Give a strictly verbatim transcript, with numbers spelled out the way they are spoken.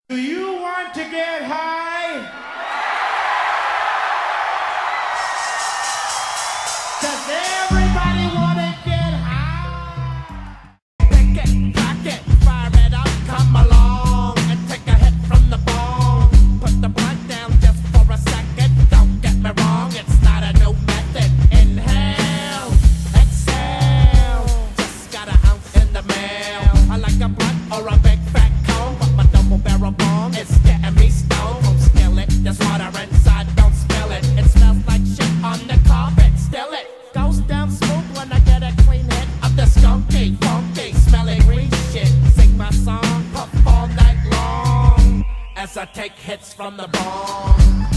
Do you want to get high? Does everybody want to get high? Pick it, pack it, fire it up, come along and take a hit from the bong. Put the blunt down just for a second. Don't get me wrong, it's not a new method. Inhale, exhale. Just got an ounce in the mail. I like a blunt or a big fat cone, but my double barrel bong is getting me stoned. Don't spill it, there's water inside, don't spill it. It smells like shit on the carpet, still it goes down smooth when I get a clean hit of the skunky, funky, smelling green shit. Sing my song, puff all night long as I take hits from the bong.